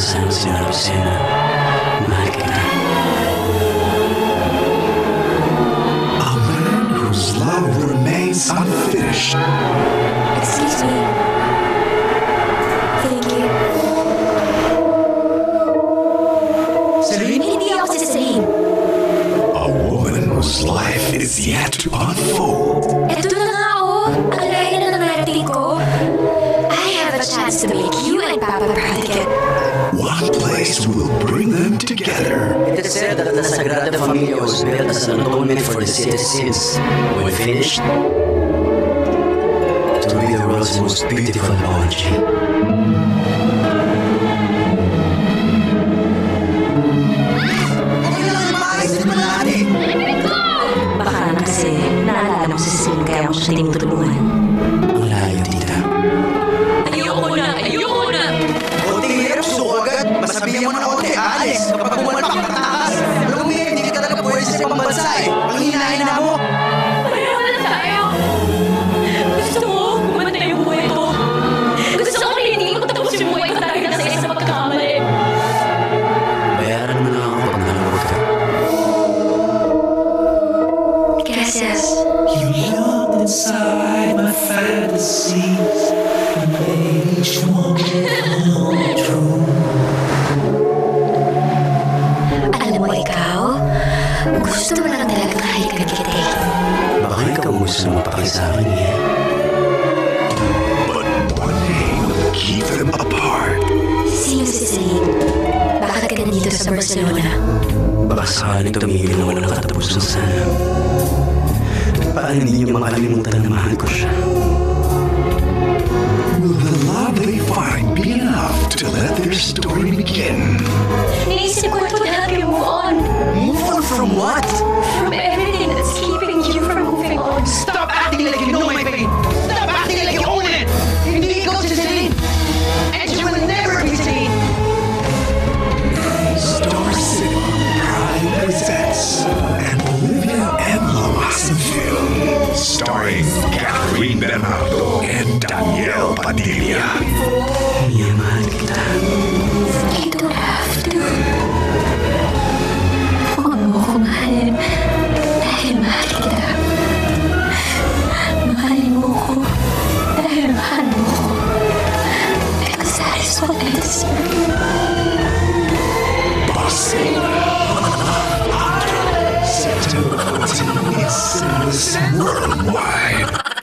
sana sinabi sa'yo na mahal kita. A man whose love remains unfinished. Excuse me. Thank you. Celine? Hindi ako si Celine. A woman whose life is yet to unfold. Eto na nga ang layo na nangarating ko. I have a chance to make you and Papa proud again. One place will bring them together. It is said that the Sagrada Familia was built as an atonement for the city's sins. When finished, it will be the world's most beautiful laundry. Baka kasi naalala mo si Celine kaya mo siya tinutulungan. Ang layo, tita. Ayoko na! Kunting hirap suko agad. Masabihan mo na konti, aalis. Kapag bumalpak ka taas. Alam mo yan, hindi ka talaga pwede sa ibang bansa eh. Ang hinahin na mo. Pareho na tayo! Gusto mo, kumanta yung buhay ko. Gusto ko rin hindi ko tapos yung buhay ko dahil nasa isang pagkakamali. Bayaran mo na ako pag nalawag ka. Gracias. You looked inside my fantasies and made each one come true. Alam mo ikaw, gusto mo lang talagang halikan kita eh. Baka ikaw gusto mo pakisakin eh. But one day will keep them apart. Sino si Celine? Bakit ka nandito sa Barcelona? Baka sakaling tumigil na walang katapusan sana. Paano hindi niyo makalimutan na mahal ko siya? Will the love they find be enough to let their story begin? Naisip ko it would help you move on. Move on from what? From everything that's keeping you from moving on. Stop acting like you know my pain. Stop acting like you own it. Hindi ikaw si Celine. And you will never be Celine. Star Cinema proudly presents an Olivia and Lawson film starring Catherine Bernardo and Danielle Padilla. Mia, mahal kita. You don't have to. Huwag mo ko mahalin dahil mahal kita. Mahalin mo ko dahil mahal mo ko. Because that is what I deserve. Bossy. September 14 is cinemas worldwide.